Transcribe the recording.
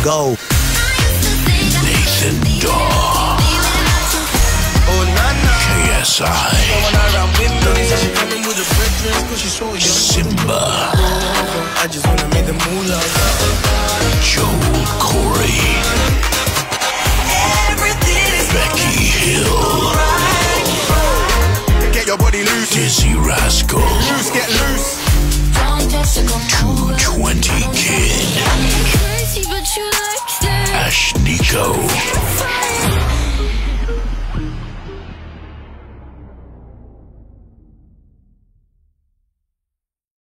go. Nathan Dawe. KSI. Simba. I just wanna make the moolah. Joel Corey.